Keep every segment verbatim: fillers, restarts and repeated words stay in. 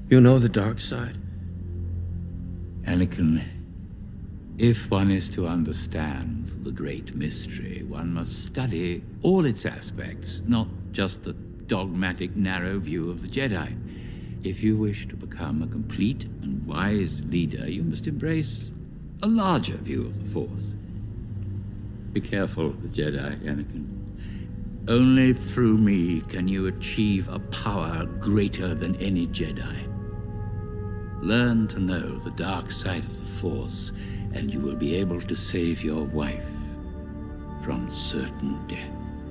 You know the dark side? Anakin, if one is to understand the great mystery, one must study all its aspects, not just the dogmatic, narrow view of the Jedi. If you wish to become a complete and wise leader, you must embrace a larger view of the Force. Be careful of the Jedi, Anakin. Only through me can you achieve a power greater than any Jedi. Learn to know the dark side of the Force, and you will be able to save your wife from certain death.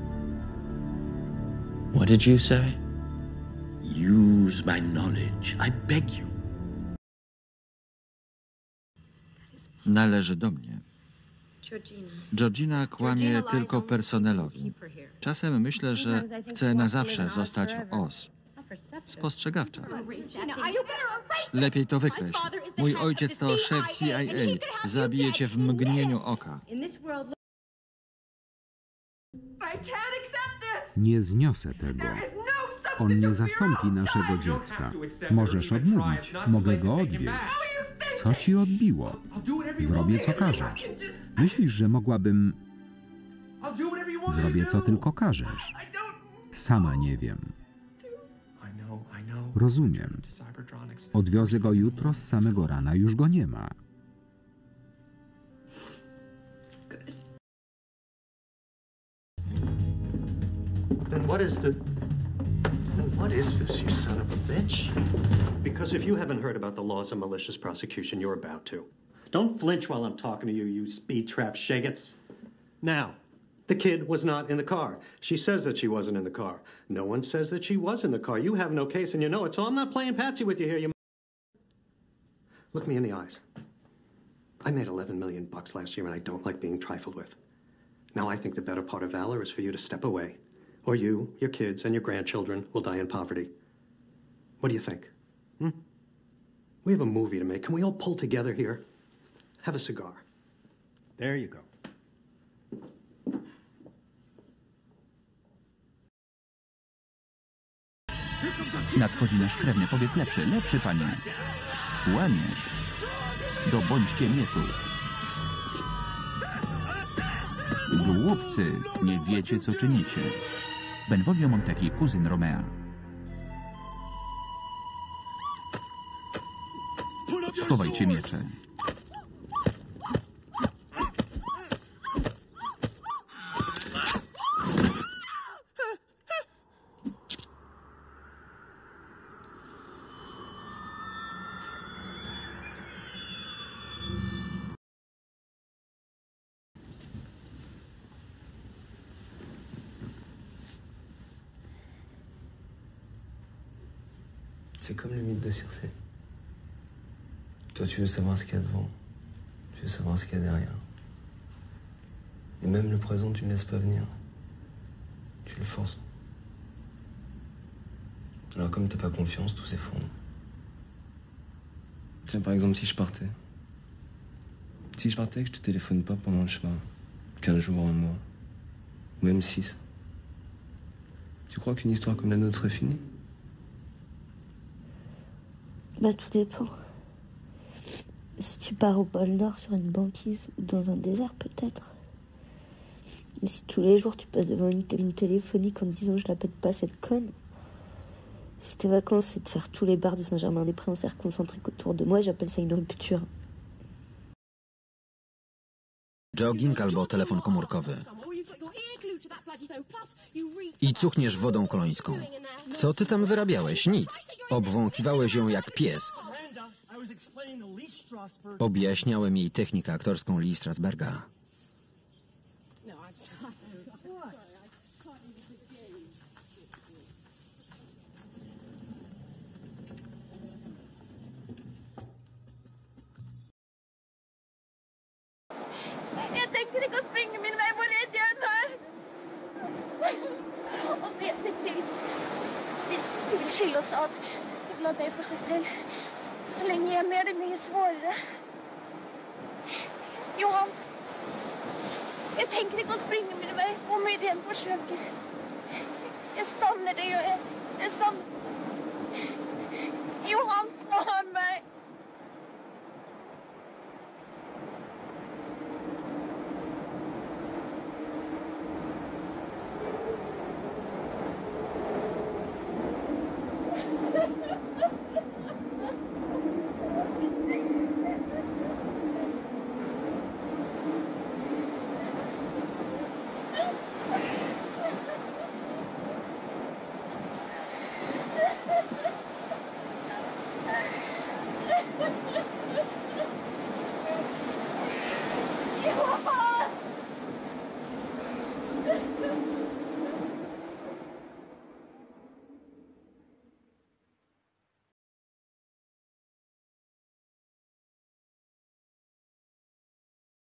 What did you say? Use my knowledge, I beg you. Należy do mnie. Georgina kłamie tylko personelowi. Czasem myślę, że chce na zawsze zostać w Oz. Spostrzegawcza. Lepiej to wykreśl. Mój ojciec to szef C I A. Zabije cię w mgnieniu oka. Nie zniosę tego. On nie zastąpi naszego dziecka. Możesz odmówić. Mogę go odwieźć. Co ci odbiło? Zrobię, co każesz. Myślisz, że mogłabym... Zrobię, co tylko każesz. Sama nie wiem. Rozumiem. Odwiozę go jutro z samego rana. Już go nie ma. Then what is the... Then what is this, you son of a bitch? Because if you haven't heard about the laws of malicious prosecution, you're about to. Don't flinch while I'm talking to you, you speed trap shaggots. Now, the kid was not in the car. She says that she wasn't in the car. No one says that she was in the car. You have no case and you know it, so I'm not playing patsy with you here, you... Look me in the eyes. I made eleven million bucks last year and I don't like being trifled with. Now I think the better part of valor is for you to step away. Or you, your kids, and your grandchildren will die in poverty. What do you think? Hmm? We have a movie to make. Can we all pull together here? Have a cigar. There you go. Nadchodzi nasz krewny. Powiedz lepszy, lepszy, panie. Łamiesz. Do bądźcie mieczu. Głupcy, nie wiecie, co czynicie. Benvolio Montecchi, kuzyn Romea. Schowajcie miecze. C'est comme le mythe de Circé. Toi, tu veux savoir ce qu'il y a devant. Tu veux savoir ce qu'il y a derrière. Et même le présent, tu ne laisses pas venir. Tu le forces. Alors comme t'as pas confiance, tout s'effondre. Tiens, par exemple, si je partais. Si je partais et que je te téléphone pas pendant le chemin. quinze jours, un mois. Ou même six. Tu crois qu'une histoire comme la nôtre serait finie? Bah, tout dépend. Si tu pars au pôle Nord sur une banquise ou dans un désert, peut-être. Mais si tous les jours tu passes devant une cabine téléphonique en te disant je la pète pas cette conne, si tes vacances c'est de faire tous les bars de Saint-Germain-des-Prés en cercle concentrique autour de moi, j'appelle ça une rupture. Jogging albo telefon komórkowy. I cuchniesz wodą kolońską. Co ty tam wyrabiałeś? Nic. Obwąchiwałeś ją jak pies. Objaśniałem jej technikę aktorską Lee Strasberga. Jag tänker inte gå springa min väg, vad rädd jag är. Och vet ni till, till, till Chilo sa att jag vill ha dig för sig själv. Så länge jag är med dig mycket svårare. Johan, jag tänker inte gå springa min väg om jag igen försöker. Jag stannar dig och jag, jag stannar. You once won me.